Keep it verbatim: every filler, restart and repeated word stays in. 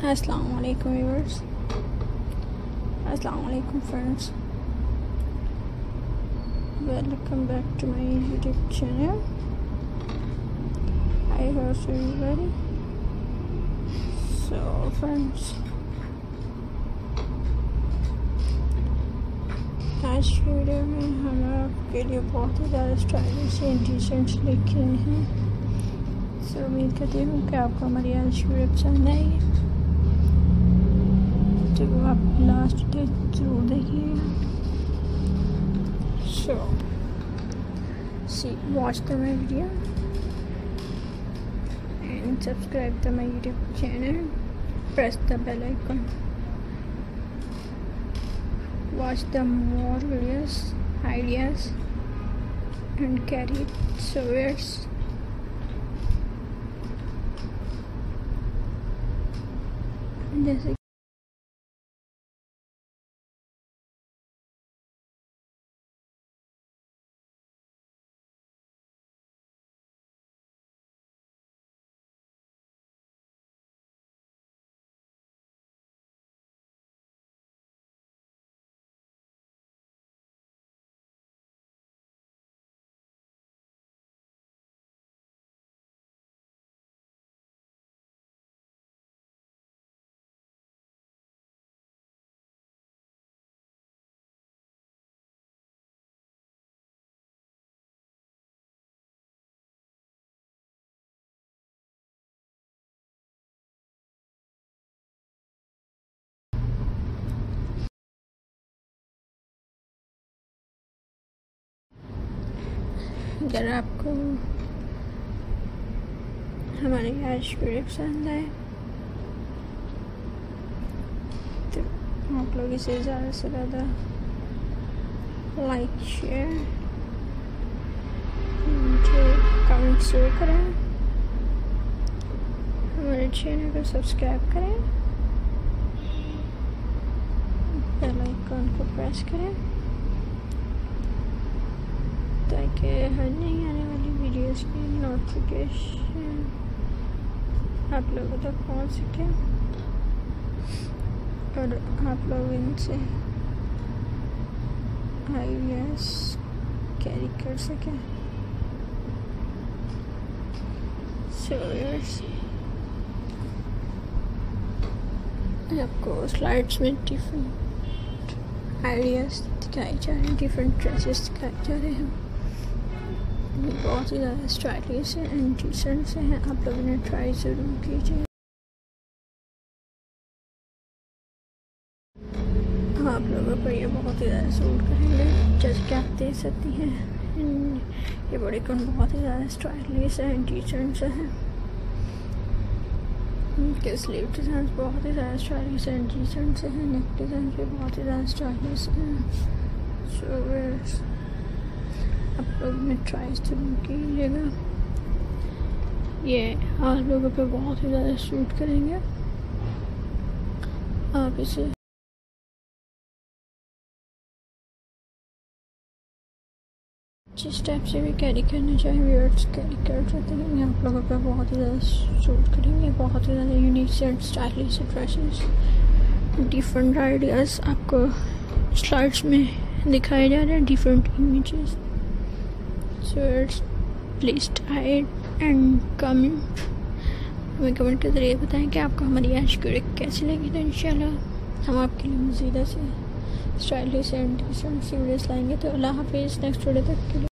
Assalamu alaikum viewers. Assalamu alaikum friends. Welcome back to my YouTube channel. I hope everybody. So friends, आज की video में हम आपके लिए बहुत ही ज़्यादा स्टाइलिश इंटीरियर्स लेके आए हैं। सो उम्मीद करती हूँ कि आपको हमारी आज की वीडियो पसंद आएगी, तो आप लास्ट तक जरूर देखिएगा। So see watch the my video and subscribe the my YouTube channel, press the bell icon, watch the more videos, ideas and carry souvenirs. जैसे अगर आपको हमारी आज की वीडियो पसंद आए तो आप लोग इसे ज़्यादा से ज़्यादा लाइक शेयर कमेंट शेयर करें, हमारे चैनल को सब्सक्राइब करें, बेल आइकन को प्रेस करें ताकि हर नई आने वाली वीडियोस की नोटिफिकेशन आप लोगों तक पहुंच सके और आप लोग इनसे आइडियाज कैरी कर सकें। सो आपको स्लाइड्स में डिफरेंट आइडियाज दिखाए जा रहे हैं, डिफरेंट ड्रेसेस दिखाए जा रहे हैं, बहुत ही ज़्यादा स्टाइलिश है एंड डिसेंट से हैं। आप लोगों ने ट्राई ज़रूर कीजिए। आप लोगों को ये बहुत ही ज़्यादा सूट करेंगे, जैसे कि आप देख सकती हैं। ये बड़े कौन बहुत ही ज़्यादा स्टाइलिश है एंड डिसेंट से हैं। इनके स्लीव डिज़ाइन बहुत ही ज़्यादा स्टाइलिश एंड डिसेंट से हैं। नेक डिज़ाइन भी बहुत ही ज़्यादा स्टाइलिश हैं। सो आप लोग में ट्राई जरूर कीजिएगा, ये आप लोगों पे बहुत ही ज़्यादा सूट करेंगे। आप इसे जिस टाइप से भी कैरी करना चाहें व्यूअर्स कैरी कर सकते हैं। ये आप लोगों पे बहुत ही ज़्यादा सूट करेंगे, बहुत ही ज़्यादा unique and stylish dresses, different ideas आपको स्लाइड्स में दिखाए जा रहे हैं, different images. So please type and comment, हमें कमेंट के ज़रिए बताएं कि आपको हमारी आज की वीडियो कैसी लगी। तो इंशाल्लाह हम आपके लिए मज़ीद ऐसे स्टाइलिश एंड डिसेंट वीडियोस लाएंगे। तो अल्लाह हाफिज़, नेक्स्ट वीडियो तक के लिए।